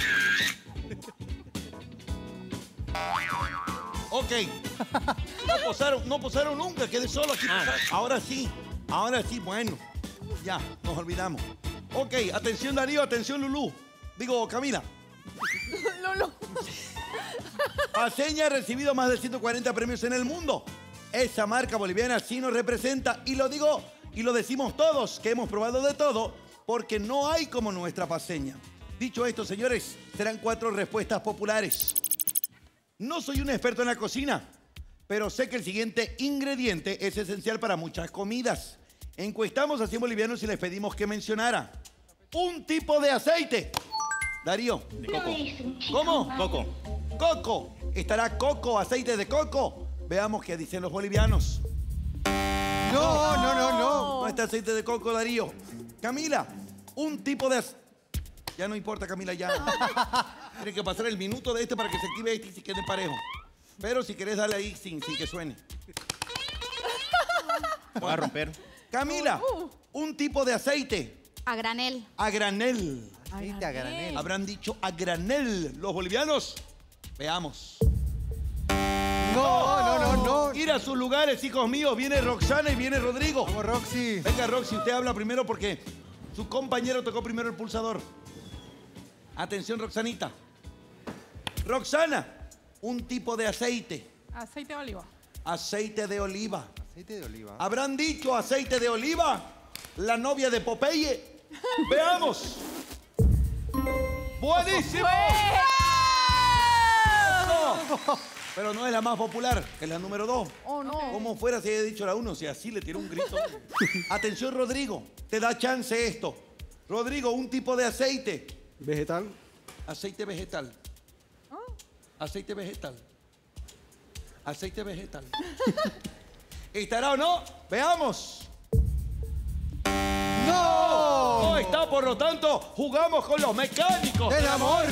Ok. No posaron nunca, quedé solo aquí. Ahora sí, bueno. Ya, nos olvidamos. Ok, atención Darío, atención Lulú. Digo, Camila. Lulu. Paceña ha recibido más de 140 premios en el mundo. Esa marca boliviana sí nos representa y lo digo y lo decimos todos, que hemos probado de todo, porque no hay como nuestra paceña. Dicho esto, señores, serán 4 respuestas populares. No soy un experto en la cocina, pero sé que el siguiente ingrediente es esencial para muchas comidas. Encuestamos a 100 bolivianos y les pedimos que mencionara un tipo de aceite. Darío. De coco. ¿Cómo? Coco. Coco. ¿Estará coco, aceite de coco? Veamos qué dicen los bolivianos. No. No está aceite de coco, Darío. Camila, un tipo de... Ya no importa, Camila, ya. Tiene que pasar el minuto de este para que se active este y se quede parejo. Pero si querés darle ahí sin que suene. Va a romper. Camila, un tipo de aceite. A granel. A granel. Aceite a granel. Habrán dicho a granel los bolivianos. Veamos. No. Ir a sus lugares, hijos míos. Viene Roxana y viene Rodrigo. Vamos, Roxy. Venga, Roxy, usted habla primero porque su compañero tocó primero el pulsador. Atención, Roxanita. Roxana, un tipo de aceite. Aceite de oliva. Aceite de oliva. Aceite de oliva. ¿Habrán dicho aceite de oliva? La novia de Popeye. Veamos. ¡Buenísimo! ¡Eso! Pero no es la más popular, es la número 2. Oh, no. ¿Cómo fuera si haya dicho la 1? Si así le tiró un grito. Atención, Rodrigo. Te da chance esto. Rodrigo, un tipo de aceite. Vegetal. Aceite vegetal. Aceite vegetal. Aceite vegetal. ¿Estará o no? Veamos. ¡No! No está, por lo tanto, jugamos con los mecánicos ¡Del amor!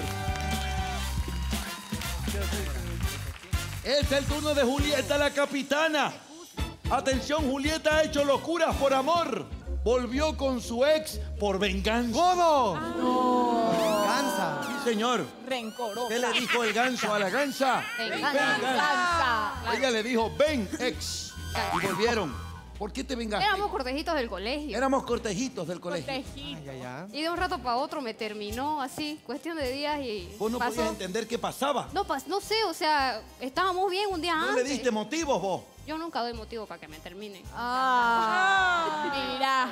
Es el turno de Julieta, la capitana. Atención, Julieta ha hecho locuras por amor. Volvió con su ex por venganza. ¿Cómo? Venganza. Sí, señor. Rencorosa. ¿Qué le dijo el ganso a la gansa? Venganza. Ella le dijo, ven, ex. Y volvieron. ¿Por qué te vengaste? Éramos cortejitos del colegio. Éramos cortejitos del colegio. Y de un rato para otro me terminó así, cuestión de días y ¿Vos no pasó. podías entender qué pasaba? No sé, o sea, estábamos bien un día ¿No antes. le diste motivos vos? Yo nunca doy motivo para que me termine. Mira.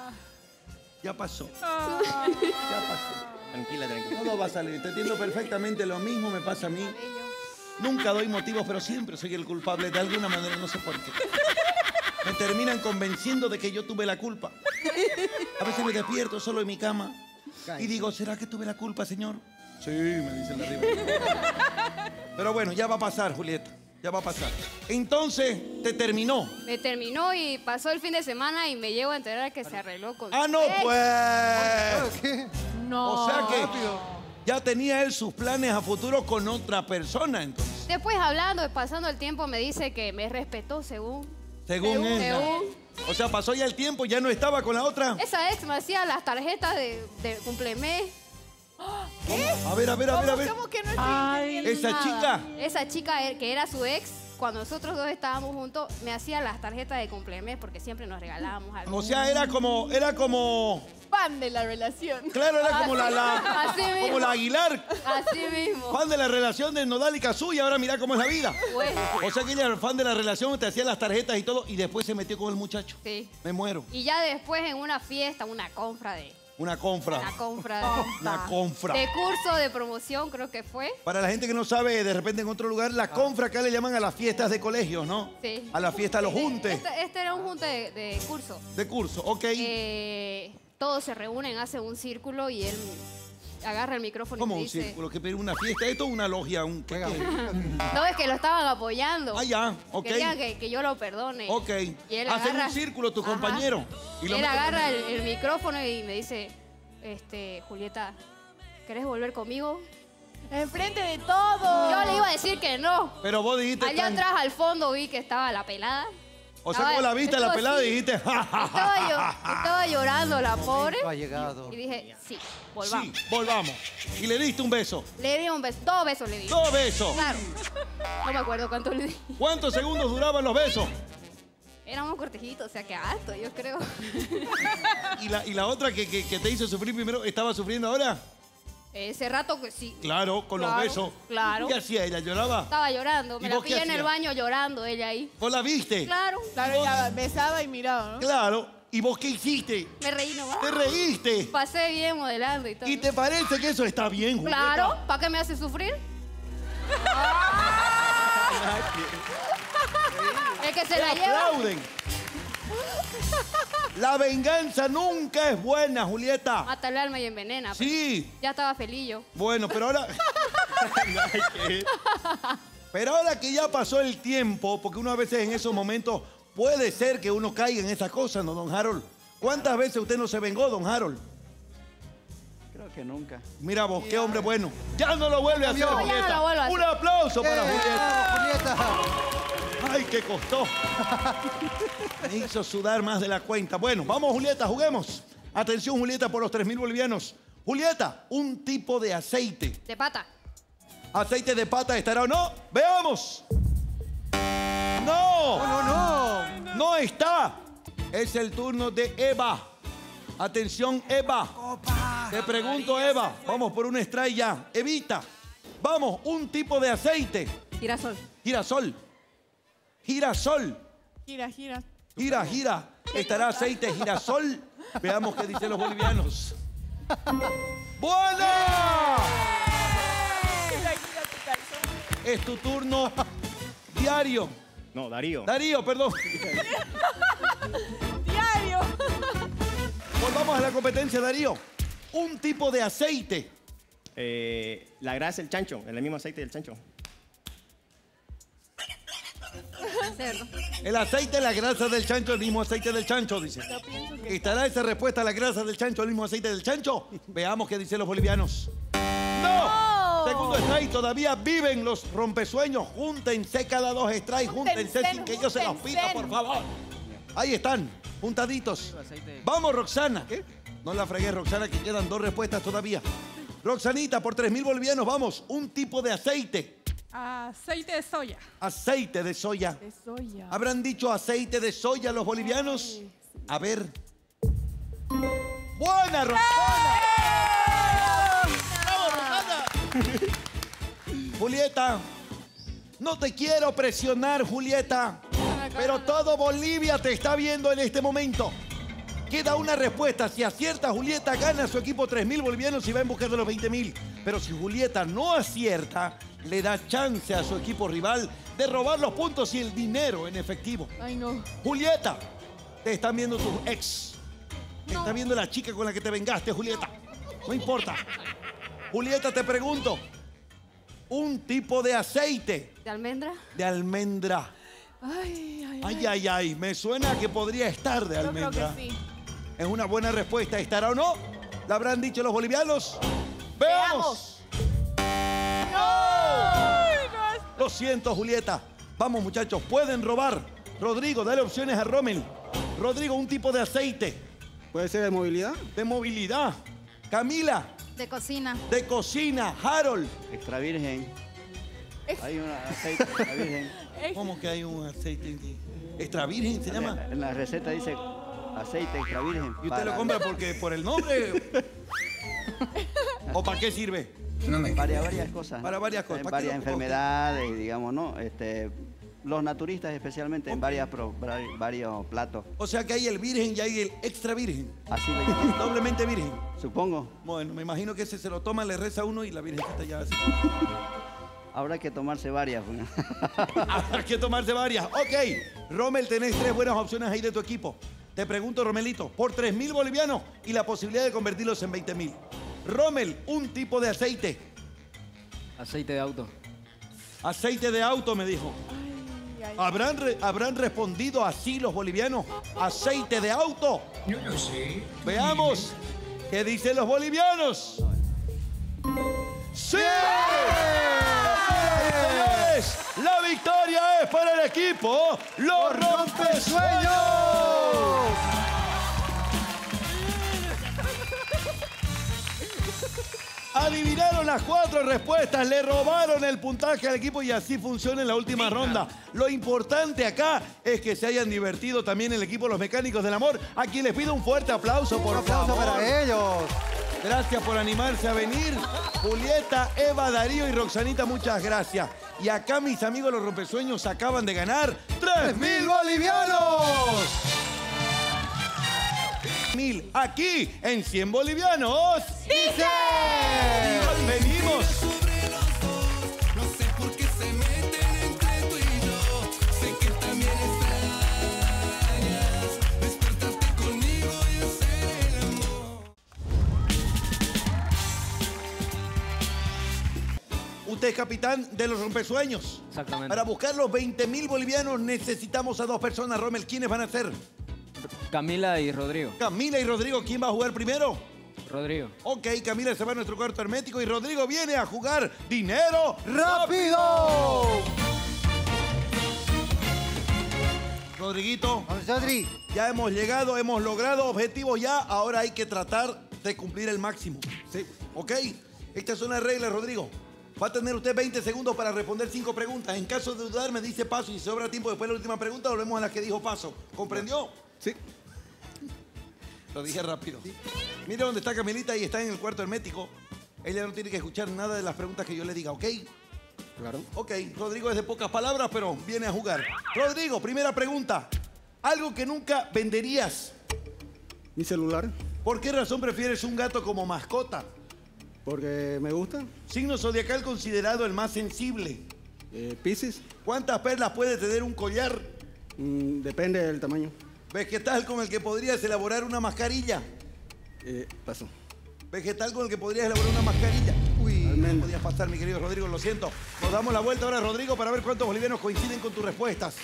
Ya pasó. Ya pasó. Tranquila. Todo va a salir. Te entiendo perfectamente. Lo mismo me pasa a mí. Nunca doy motivos, pero siempre soy el culpable de alguna manera. No sé por qué. Me terminan convenciendo de que yo tuve la culpa. A veces me despierto solo en mi cama y digo, ¿será que tuve la culpa, señor? Sí, me dicen de arriba. Pero bueno, ya va a pasar, Julieta. Ya va a pasar. Entonces, te terminó. Me terminó y pasó el fin de semana y me llego a enterar que se arregló con ¡Ah, no, su ex. pues! ¿Qué? No. O sea que ya tenía él sus planes a futuro con otra persona, entonces. Después hablando y pasando el tiempo me dice que me respetó según Según. O sea, pasó ya el tiempo, ya no estaba con la otra. Esa ex me hacía las tarjetas de cumplemes. A ver. ¿Cómo que no estoy entendiendo Esa nada? chica. Esa chica que era su ex, cuando nosotros dos estábamos juntos, me hacía las tarjetas de cumplemes porque siempre nos regalábamos algo. O sea, era como. Fan de la relación. Claro, era como Así mismo. como la Aguilar. Así mismo. Fan de la relación de Nodal y Cazú y ahora mira cómo es la vida. Bueno. O sea que ella era fan de la relación, te hacía las tarjetas y todo y después se metió con el muchacho. Sí. Me muero. Y ya después en una fiesta, una compra de Una confra. Una confra. de curso de promoción, creo que fue. Para la gente que no sabe, de repente en otro lugar, la confra acá le llaman a las fiestas de colegios, ¿no? Sí. A la fiesta, a los juntes Este era un junte de curso. de curso, ok. Todos se reúnen, hacen un círculo y él agarra el micrófono ¿Cómo y me un dice... círculo? ¿Qué pide una fiesta? ¿Esto es una logia? ¿Qué? No, es que lo estaban apoyando. Ah, ya, ok. Querían que yo lo perdone. Ok. Y él Hacen agarra... un círculo tus Ajá. compañeros. Y lo Él meten agarra en- el micrófono y me dice, Julieta, ¿querés volver conmigo? Enfrente de todo. Yo le iba a decir que no. Pero vos dijiste... Allá tan- atrás al fondo vi que estaba la pelada. O sea, como la viste a la Estaba pelada y así. dijiste... Estaba llorando la pobre. Ha llegado. Y dije, sí, volvamos. Sí, volvamos. Y le diste un beso. Le di un beso, 2 besos le di. 2 besos. Claro. No me acuerdo cuánto le di. ¿Cuántos segundos duraban los besos? Éramos cortejitos, o sea que alto, yo creo. ¿Y la otra que te hizo sufrir primero, estaba sufriendo ahora? Ese rato que sí. Claro, con Claro, los besos. claro. ¿Qué hacía ella? ¿Lloraba? Estaba llorando. ¿Y Me la vos qué pillé en el hacías? baño llorando ella ahí. ¿Vos la viste? Claro. Claro, ella besaba y miraba, ¿no? Claro. ¿Y vos qué hiciste? Me reí nomás. ¿Te reíste? Pasé bien modelando y todo. ¿Y te parece que eso está bien, Julieta? Claro. ¿Para qué me hace sufrir? El que se la lleva. Aplauden. La venganza nunca es buena, Julieta. Mata el alma y envenena. Sí. Ya estaba feliz yo. Bueno, pero ahora... Pero ahora que ya pasó el tiempo, porque uno a veces en esos momentos Puede ser que uno caiga en esas cosas, ¿no, don Harold? ¿Cuántas veces usted no se vengó, don Harold? Creo que nunca. Mira vos, qué hombre bueno. Ya no lo vuelve a hacer, No, ya Julieta. no lo vuelvo a hacer. Un aplauso para Julieta. Julieta. Ay, qué costó. Me hizo sudar más de la cuenta. Bueno, vamos, Julieta, juguemos. Atención, Julieta, por los 3.000 bolivianos. Julieta, un tipo de aceite. De pata. ¿Aceite de pata estará o no? ¡Veamos! ¡No! No está. Es el turno de Eva. Atención, Eva. Te pregunto, Eva. Vamos por un strike ya. Evita. Vamos, un tipo de aceite. Girasol. Girasol. Girasol. Gira, gira. Gira, gira. ¿Estará aceite girasol? Veamos qué dicen los bolivianos. ¡Buena! Gira, gira tu calzón. Es tu turno. Diario. No, Darío. Darío, perdón. Diario. Volvamos a la competencia, Darío. Un tipo de aceite. La grasa del chancho, el mismo aceite del chancho. Cerdo. El aceite, la grasa del chancho, el mismo aceite del chancho, dice. ¿Estará esa respuesta, la grasa del chancho, el mismo aceite del chancho? Veamos qué dicen los bolivianos. ¡No! Segundo strike, todavía viven los rompesueños. Júntense cada 2 strikes, júntense sin que yo se los pida, por favor. Ahí están, juntaditos. Vamos, Roxana. ¿Qué? No la fregué, Roxana, que quedan 2 respuestas todavía. Roxanita, por 3.000 bolivianos, vamos. Un tipo de aceite. Aceite de soya. Aceite de soya. De soya. ¿Habrán dicho aceite de soya los bolivianos? A ver. ¡Buena, Roxana! ¡Bravo, Roxana! Julieta, no te quiero presionar, Julieta, pero todo Bolivia te está viendo en este momento. Queda una respuesta. Si acierta, Julieta gana a su equipo 3.000 bolivianos y va en busca de los 20.000. Pero si Julieta no acierta, le da chance a su equipo rival de robar los puntos y el dinero en efectivo. Ay, no. Julieta, te están viendo tus ex. Te está viendo la chica con la que te vengaste, Julieta. No importa. Julieta, te pregunto. Un tipo de aceite. ¿De almendra? De almendra. Ay. Me suena que podría estar de almendra. Yo creo que sí. Es una buena respuesta. ¿Estará o no? ¿La habrán dicho los bolivianos? ¡Veamos! ¡No! Lo siento, Julieta. Vamos, muchachos, pueden robar. Rodrigo, dale opciones a Rommel. Rodrigo, un tipo de aceite. ¿Puede ser de movilidad? De movilidad. Camila. De cocina. De cocina. Harold. Extra virgen. Hay un aceite extra virgen. ¿Cómo que hay un aceite extra virgen? ¿Se llama? En la receta dice aceite extra virgen. ¿Y usted lo compra porque por el nombre? ¿O para qué sirve? Varias cosas. Para varias cosas. ¿Para Varias qué lo- enfermedades, digamos, ¿no? Los naturistas especialmente en varios platos. O sea que hay el virgen y hay el extra virgen. Así le llaman. Doblemente virgen. Supongo. Bueno, me imagino que ese se lo toma, le reza uno y la virgencita ya así. Habrá que tomarse varias. Habrá que tomarse varias. Ok, Rommel, tenés 3 buenas opciones ahí de tu equipo. Te pregunto, Romelito, por 3.000 bolivianos y la posibilidad de convertirlos en 20.000. Rommel, un tipo de aceite. Aceite de auto. Aceite de auto, me dijo. ¿Habrán respondido así los bolivianos? ¿Aceite de auto? Yo no sé. Veamos qué dicen los bolivianos. ¡Sí! Señores, la victoria es para el equipo Los Rompesueños. Adivinaron las 4 respuestas, le robaron el puntaje al equipo y así funciona en la última ronda. Lo importante acá es que se hayan divertido también el equipo Los Mecánicos del Amor, a quien les pido un fuerte aplauso, por favor. aplauso para ellos. Gracias por animarse a venir. Julieta, Eva, Darío y Roxanita, muchas gracias. Y acá mis amigos Los Rompesueños acaban de ganar 3.000 bolivianos. 1.000 aquí en 100 bolivianos. ¡Dice! Venimos. No sé por qué se meten entre tú y yo. Sé que también extrañas despertarte conmigo y hacer el amor. usted es capitán de los rompesueños. Exactamente. Para buscar los 20.000 bolivianos necesitamos a 2 personas, Rommel. ¿Quiénes van a ser? Camila y Rodrigo. Camila y Rodrigo. ¿Quién va a jugar primero? Rodrigo. Ok, Camila se va a nuestro cuarto hermético y Rodrigo viene a jugar Dinero ¡Rápido! Rodriguito. Vamos, Rodri. Ya hemos llegado, hemos logrado objetivos ya. Ahora hay que tratar de cumplir el máximo. Sí. ¿Ok? Estas son las reglas, Rodrigo. Va a tener usted 20 segundos para responder 5 preguntas. En caso de dudar, me dice paso y si sobra tiempo después de la última pregunta, volvemos a la que dijo paso. ¿Comprendió? Sí. Lo dije rápido. Mire dónde está Camilita y está en el cuarto hermético. Ella no tiene que escuchar nada de las preguntas que yo le diga, ¿ok? Claro. Ok, Rodrigo es de pocas palabras, pero viene a jugar. Rodrigo, primera pregunta. Algo que nunca venderías. Mi celular. ¿Por qué razón prefieres un gato como mascota? Porque me gusta. Signo zodiacal considerado el más sensible. Piscis. ¿Cuántas perlas puede tener un collar? Depende del tamaño. Vegetal con el que podrías elaborar una mascarilla. Paso. Vegetal con el que podrías elaborar una mascarilla. Uy, Almendra. no podías pasar, mi querido Rodrigo, lo siento. Nos damos la vuelta ahora, Rodrigo, para ver cuántos bolivianos coinciden con tus respuestas.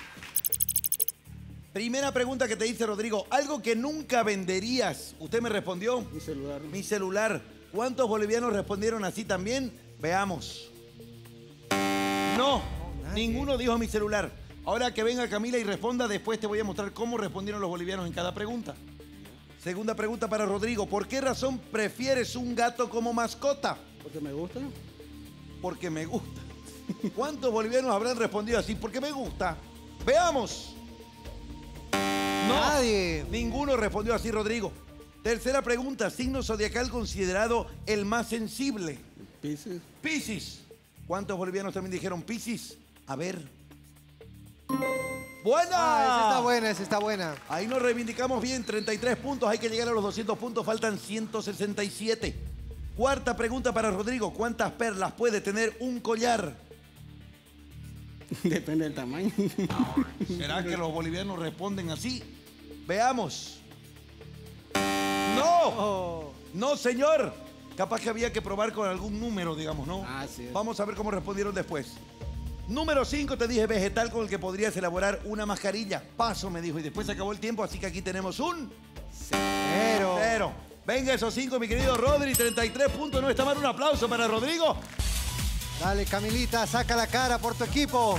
Primera pregunta que te dice Rodrigo. Algo que nunca venderías. ¿Usted me respondió? Mi celular. Mi celular. ¿Cuántos bolivianos respondieron así también? Veamos. No, ninguno dijo mi celular. Ahora que venga Camila y responda, después te voy a mostrar cómo respondieron los bolivianos en cada pregunta. Segunda pregunta para Rodrigo. ¿Por qué razón prefieres un gato como mascota? Porque me gusta. Porque me gusta. ¿Cuántos bolivianos habrán respondido así? Porque me gusta. Veamos. No, Nadie. Ninguno respondió así, Rodrigo. Tercera pregunta. Signo zodiacal considerado el más sensible. Piscis. Piscis. ¿Cuántos bolivianos también dijeron Piscis? A ver. ¡Buena! Esa está buena, esa está buena. Ahí nos reivindicamos bien, 33 puntos, hay que llegar a los 200 puntos, faltan 167. Cuarta pregunta para Rodrigo, ¿cuántas perlas puede tener un collar? Depende del tamaño. ¿Será que los bolivianos responden así? Veamos. ¡No! No, señor. Capaz que había que probar con algún número, digamos, ¿no? Ah, sí. Vamos a ver cómo respondieron después. Número 5, te dije vegetal con el que podrías elaborar una mascarilla. Paso, me dijo, y después se acabó el tiempo, así que aquí tenemos un 0. Venga esos 5, mi querido Rodri, 33 puntos, no está mal, un aplauso para Rodrigo. Dale, Camilita, saca la cara por tu equipo.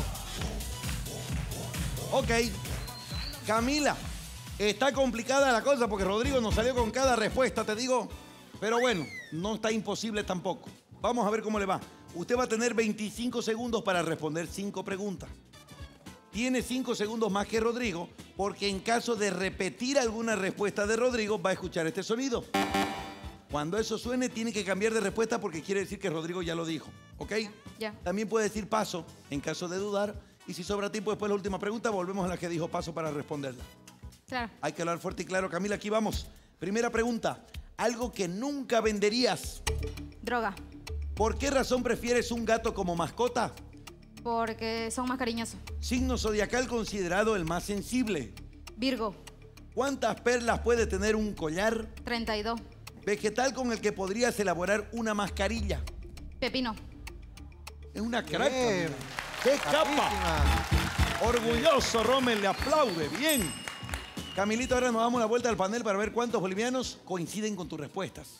Ok, Camila, está complicada la cosa porque Rodrigo nos salió con cada respuesta, te digo, pero bueno, no está imposible tampoco. Vamos a ver cómo le va. Usted va a tener 25 segundos para responder 5 preguntas. Tiene 5 segundos más que Rodrigo, porque en caso de repetir alguna respuesta de Rodrigo, va a escuchar este sonido. Cuando eso suene, tiene que cambiar de respuesta porque quiere decir que Rodrigo ya lo dijo. ¿Ok? Ya. También puede decir paso en caso de dudar. Y si sobra tiempo después de la última pregunta, volvemos a la que dijo paso para responderla. Claro. Hay que hablar fuerte y claro. Camila, aquí vamos. Primera pregunta. Algo que nunca venderías. Droga. ¿Por qué razón prefieres un gato como mascota? Porque son más cariñosos. Signo zodiacal considerado el más sensible. Virgo. ¿Cuántas perlas puede tener un collar? 32. Vegetal con el que podrías elaborar una mascarilla. Pepino. Es una crack. Bien. ¡Qué capa! Capísima. Orgulloso, Rommel, le aplaude. Bien. Camilito, ahora nos damos la vuelta al panel para ver cuántos bolivianos coinciden con tus respuestas.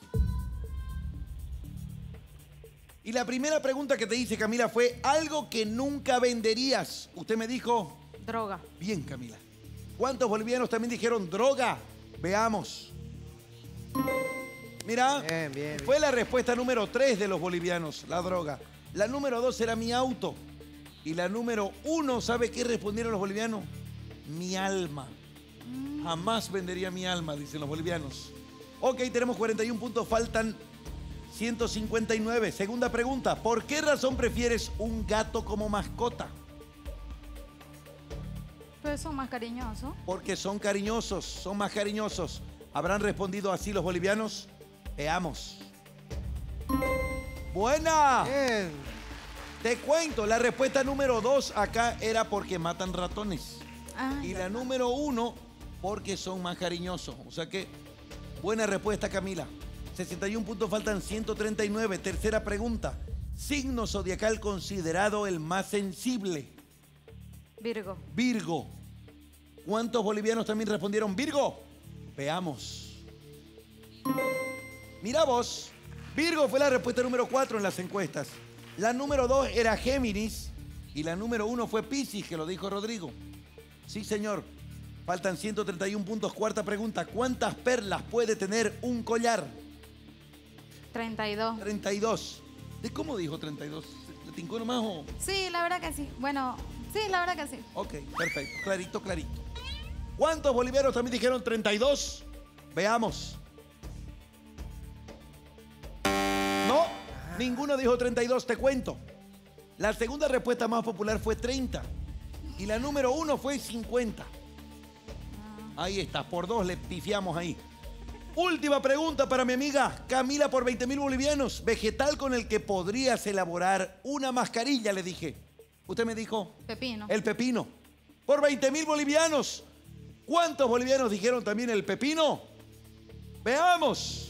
Y la primera pregunta que te hice, Camila, fue algo que nunca venderías. Usted me dijo... Droga. Bien, Camila. ¿Cuántos bolivianos también dijeron droga? Veamos. Mira, Bien, bien. fue la respuesta número 3 de los bolivianos, la droga. La número 2 era mi auto. Y la número 1, ¿sabe qué respondieron los bolivianos? Mi alma. Jamás vendería mi alma, dicen los bolivianos. Ok, tenemos 41 puntos, faltan 159. Segunda pregunta, ¿por qué razón prefieres un gato como mascota? Pues son más cariñosos. Porque son cariñosos, son más cariñosos. ¿Habrán respondido así los bolivianos? Veamos. ¡Buena! Bien. Te cuento, la respuesta número 2 acá era porque matan ratones. Ah, Y la número 1, porque son más cariñosos. O sea que, buena respuesta, Camila. 61 puntos, faltan 139. Tercera pregunta. Signo zodiacal considerado el más sensible. Virgo. Virgo. ¿Cuántos bolivianos también respondieron Virgo? Veamos. Mira vos. Virgo fue la respuesta número 4 en las encuestas. La número 2 era Géminis y la número 1 fue Piscis, que lo dijo Rodrigo. Sí, señor. Faltan 131 puntos. Cuarta pregunta. ¿Cuántas perlas puede tener un collar? 32. 32. ¿De cómo dijo 32? ¿Le tincó nomás o...? Sí, la verdad que sí. Bueno, sí, la verdad que sí. Ok, perfecto. Clarito, clarito. ¿Cuántos bolivianos también dijeron 32? Veamos. No, ninguno dijo 32, te cuento. La segunda respuesta más popular fue 30. Y la número 1 fue 50. Ahí está, por 2 le pifiamos ahí. Última pregunta para mi amiga Camila por 20.000 bolivianos. Vegetal con el que podrías elaborar una mascarilla, le dije. Usted me dijo... Pepino. El pepino. Por 20.000 bolivianos. ¿Cuántos bolivianos dijeron también el pepino? Veamos.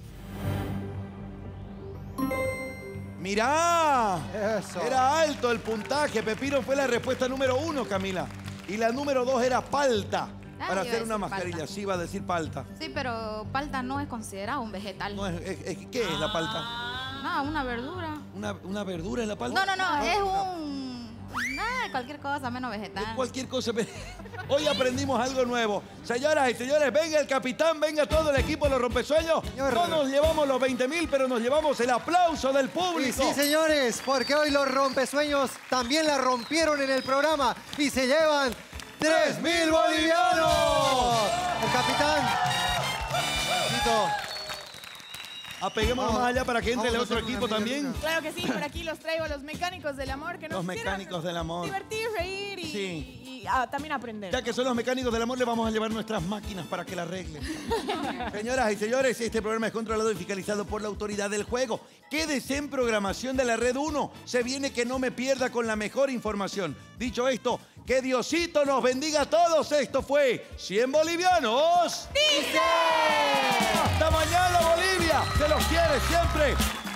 Mirá. Eso. Era alto el puntaje. Pepino fue la respuesta número 1, Camila. Y la número 2 era palta. Ah, Para iba a hacer una decir mascarilla. palta. Sí, iba a decir palta. Sí, pero palta no es considerado un vegetal. No, ¿qué es la palta? No, una verdura. ¿Una verdura es la palta? No, es un... cualquier cosa menos vegetal. Cualquier cosa. Hoy aprendimos algo nuevo. Señoras y señores, venga el capitán, venga todo el equipo de los rompesueños. No nos llevamos los 20.000, pero nos llevamos el aplauso del Y público. sí, señores, porque hoy los rompesueños también la rompieron en el programa y se llevan 3.000 bolivianos. El capitán. Tito. Apeguémonos más allá para que entre el otro equipo también. Claro que sí, por aquí los traigo a los mecánicos del amor que nos Los mecánicos del amor. divertir, reír y, Sí. y también aprender. Ya que son los mecánicos del amor, le vamos a llevar nuestras máquinas para que la arreglen. Señoras y señores, este programa es controlado y fiscalizado por la autoridad del juego. Quédese en programación de la Red 1. Se viene que no me pierda con la mejor información. Dicho esto, que Diosito nos bendiga a todos. Esto fue 100 bolivianos. ¡Dice! ¡Hasta mañana, Bolivia! ¡Se los quiere siempre!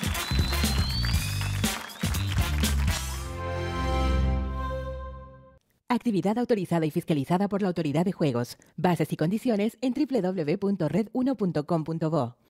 Actividad autorizada y fiscalizada por la Autoridad de Juegos. Bases y condiciones en www.red1.com.bo.